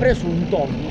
preso un tonno.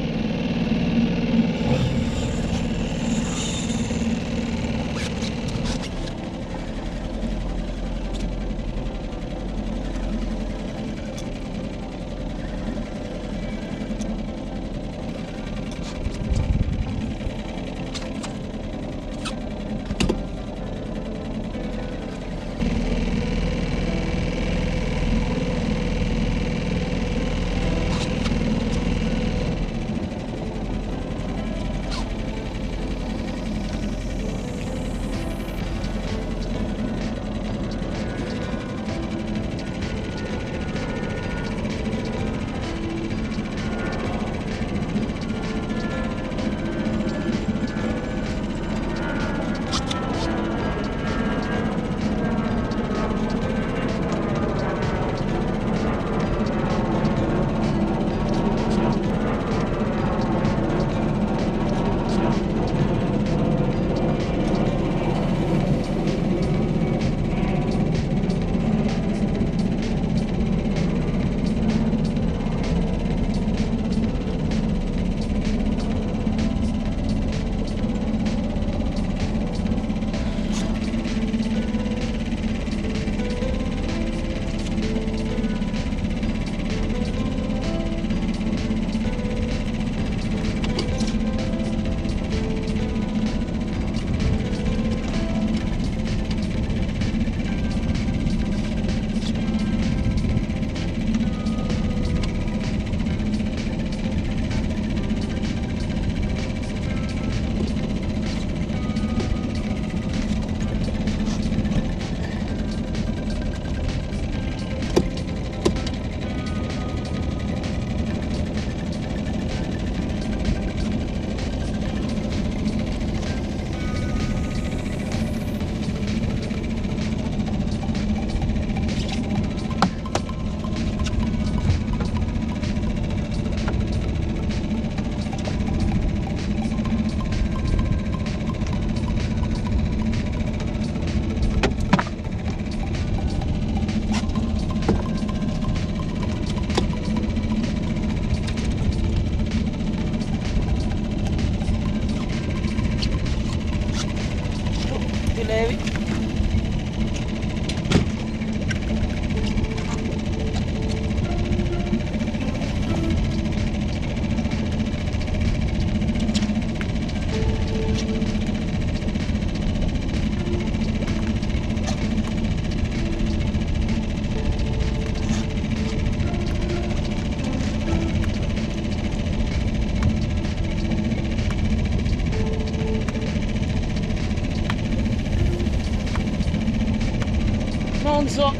Non so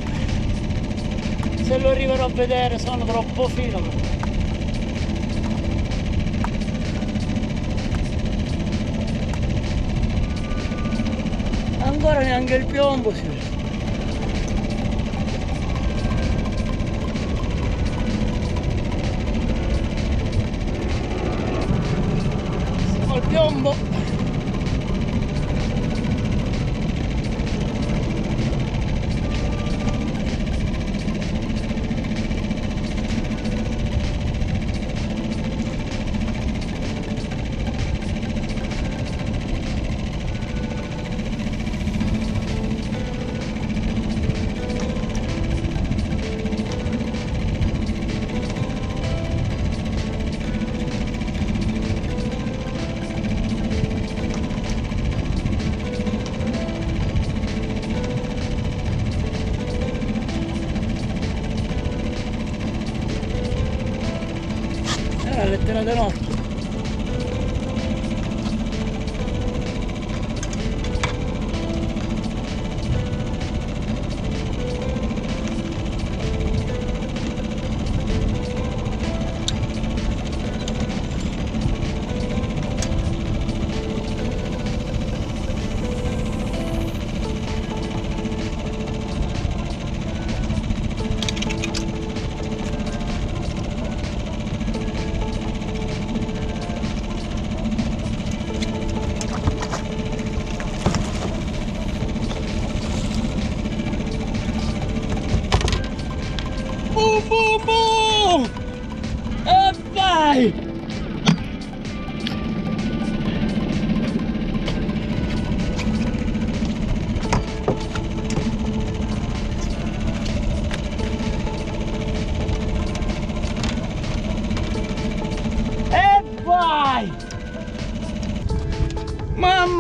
se lo arriverò a vedere, sono troppo fino. Ancora neanche il piombo si vede. Siamo al piombo.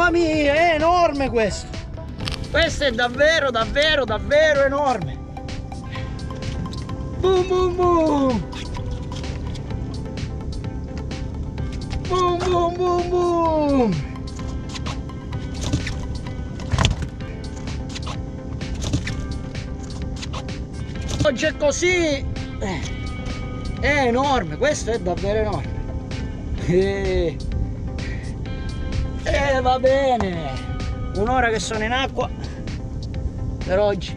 Mamma mia, è enorme questo! Questo è davvero, davvero, davvero enorme! Boom, boom, boom! Boom, boom, boom, boom! Oggi è così! È enorme, questo è davvero enorme! Va bene, un'ora che sono in acqua per oggi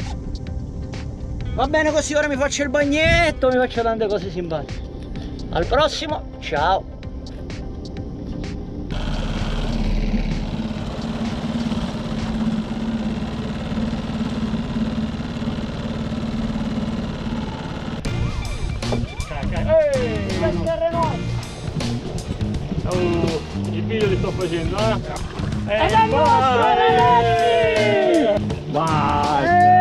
va bene così. Ora mi faccio il bagnetto, mi faccio tante cose simpatiche. Al prossimo, ciao. Il video li sto facendo, È il nostro, ragazzi! Basta!